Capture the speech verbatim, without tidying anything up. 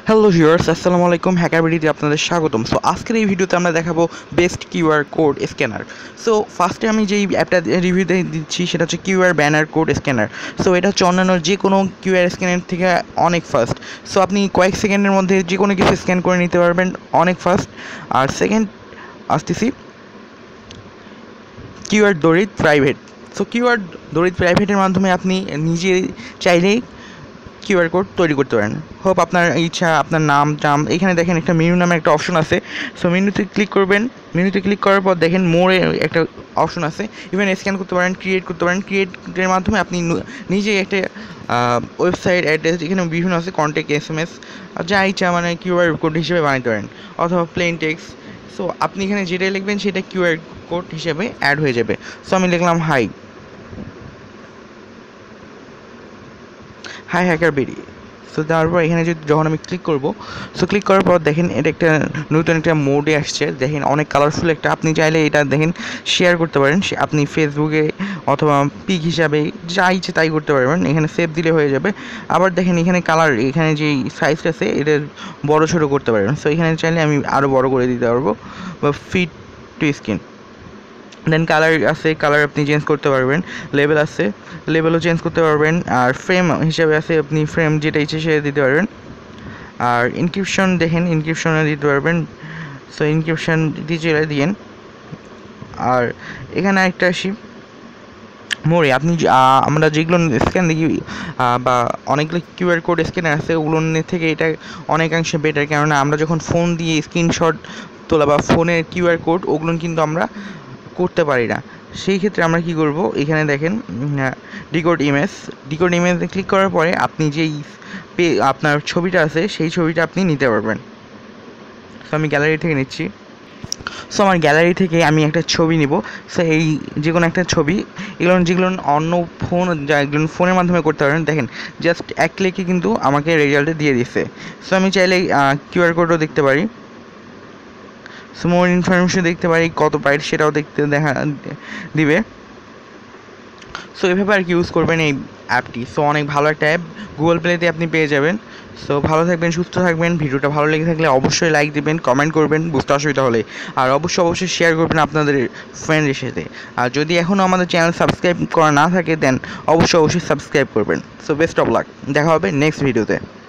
Hello viewers, আসসালামু আলাইকুম। Hacker ভিডিওতে আপনাদের স্বাগতম। সো আজকের এই ভিডিওতে আমরা দেখাবো best QR code scanner. So ফার্স্টে আমি যেই অ্যাপটা রিভিউ দিচ্ছি সেটা হচ্ছে QR banner code scanner. So এটা হচ্ছে অন্যান্য যে কোনো কিউআর স্ক্যানার থেকে অনেক ফাস্ট। সো আপনি কয়েক সেকেন্ডের মধ্যে যে কোনো কিছু স্ক্যান করে নিতে পারবেন, অনেক ফাস্ট। আর সেকেন্ড আসতেছি QR Droid private. So QR Droid প্রাইভেটের মাধ্যমে আপনি নিজে চাইলেই কিউআর কোড তৈরি করতে পারেন। হোপ আপনার ইচ্ছা, আপনার নাম টাম। এখানে দেখেন একটা মেনু নামে একটা অপশন আছে। সো মেনুতে ক্লিক করবেন। মেনুতে ক্লিক করার পর দেখেন মোড়ে একটা অপশন আছে। ইভেন স্ক্যান করতে পারেন, ক্রিয়েট করতে পারেন। ক্রিয়েটের মাধ্যমে আপনি নিজেই একটা ওয়েবসাইট অ্যাড্রেস এখানে বিভিন্ন আছে, কন্ট্যাক্ট, এস এম এস, যা ইচ্ছা মানে কিউআর কোড হিসেবে বানাতে পারেন, অথবা প্লেন টেক্সট। সো আপনি এখানে যেটাই লিখবেন সেটা কিউআর কোড হিসেবে অ্যাড হয়ে যাবে। সো আমি লিখলাম hi hi hacker BD. So তারপর এখানে যদি যখন আমি ক্লিক করব, সো ক্লিক করার পর দেখেন এটা একটা নতুন একটা মোডে আসছে। দেখেন অনেক কালারফুল একটা। আপনি চাইলে এটা দেখেন শেয়ার করতে পারেন, আপনি ফেসবুকে অথবা পিক হিসাবে যা ইচ্ছে তাই করতে পারবেন। এখানে সেভ দিলে হয়ে যাবে। আবার দেখেন এখানে কালার, এখানে যে সাইজটা আছে এটা বড়ো ছোটো করতে পারবেন। সো এখানে চাইলে আমি আরও বড়ো করে দিতে পারবো, বা fit to screen. Then colour আছে, কালার আপনি চেঞ্জ করতে পারবেন। লেবেল আছে, লেবেলও চেঞ্জ করতে পারবেন। আর ফ্রেম হিসাবে আছে, আপনি ফ্রেম যেটা ইচ্ছে সেটা দিতে পারবেন। আর ইনক্রিপশন দেখেন, ইনক্রিপশনে দিতে পারবেন। সো ইনক্রিপশন দিয়ে চলে দিয়েন। আর এখানে একটা আসি মোড়ে, আপনি আমরা যেগুলো স্ক্যান দেখি বা অনেকগুলো কিউআর কোড স্ক্যানার আছে, ওগুলোর থেকে এটা অনেকাংশে বেটার। কেননা আমরা যখন ফোন দিয়ে স্ক্রিনশট তোলা বা ফোনের কিউআর কোড, ওগুলো কিন্তু আমরা করতে পারি না। সেই ক্ষেত্রে আমরা কি করব, এখানে দেখেন ডিকোড ইমেজ। ডিকোড ইমেজে ক্লিক করার পরে আপনি যেই পে আপনার ছবিটা আছে সেই ছবিটা আপনি নিতে পারবেন। সো আমি গ্যালারি থেকে নিচ্ছি। সো আমার গ্যালারি থেকে আমি একটা ছবি নিব। সো এই যে কোনো একটা ছবি, এগুলো যেগুলো অন্য ফোন যা এগুলো ফোনের মাধ্যমে করতে পারেন, দেখেন জাস্ট এক ক্লিকে কিন্তু আমাকে রেজাল্টে দিয়ে দিচ্ছে। সো আমি চাইলে কিউআর কোডও দেখতে পারি। সো মোর ইনফরমেশন দেখতে পারি, কত প্রাইস সেটাও দেখতে দেখা দিবে। সো এভাবে আর কি ইউজ করবেন এই অ্যাপটি। সো অনেক ভালো একটা অ্যাপ, গুগল প্লেতে আপনি পেয়ে যাবেন। সো ভালো থাকবেন, সুস্থ থাকবেন। ভিডিওটা ভালো লেগে থাকলে অবশ্যই লাইক দেবেন, কমেন্ট করবেন বুঝতে অসুবিধা হলে। আর অবশ্যই অবশ্যই শেয়ার করবেন আপনাদের ফ্রেন্ডের সাথে। আর যদি এখনও আমাদের চ্যানেল সাবস্ক্রাইব করা না থাকে, দেন অবশ্যই অবশ্যই সাবস্ক্রাইব করবেন। সো বেস্ট অফ লাক, দেখা হবে নেক্সট ভিডিওতে।